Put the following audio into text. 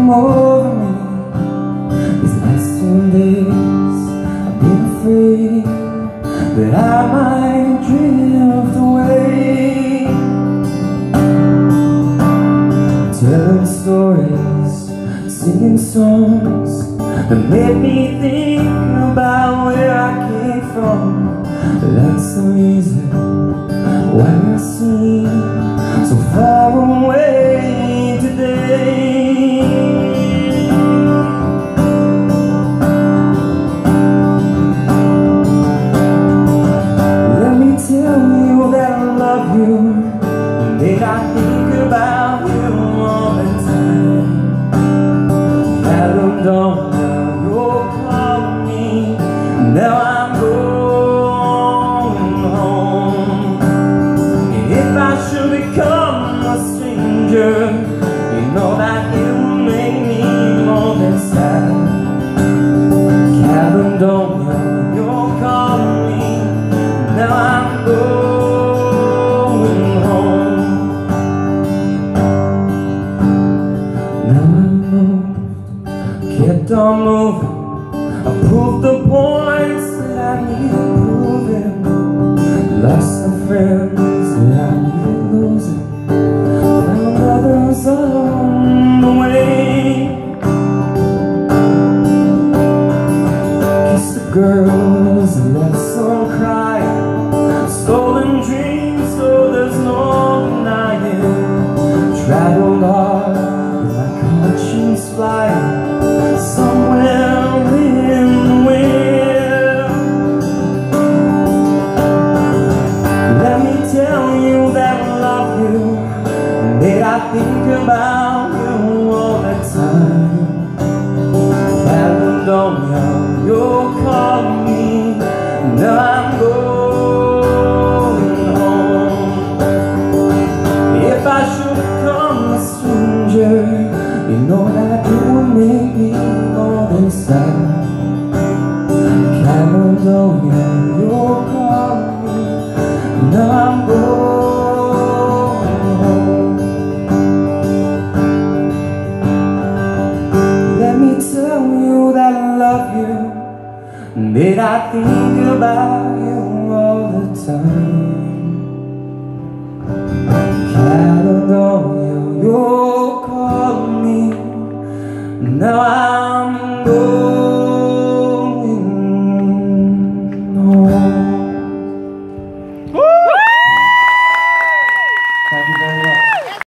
come over me. These last 2 days I've been afraid that I might drift away, telling stories, singing songs that made me think about where I came from. That's the reason why I seem so far away today. Let me tell you that I love you, that I think about you all the time. Fathom don't know you're calling me. Now I'm going home. And if I should become a stranger, you know that it will make me more than sad. Fathom don't know you're calling me. Now I'm going home. Now I'm moved, kept on moving. I proved the points that I needed proving. Lost some friends that I needed losing. Found others on the way. Kissed the girls and left some crying. Stolen dreams, so there's no denying. Traveled hard with my conscience flying somewhere in the wind. Let me tell you that I love you, that I think about you all the time. Fathom don't know you're calling me. Now I'm going home. If I should become a stranger, you know that it will make me more than sad. Caledonia, you're calling me. Now I'm going home. Let me tell you that I love you, that I think about you all the time. Caledonia, you're calling me. Now I'm going.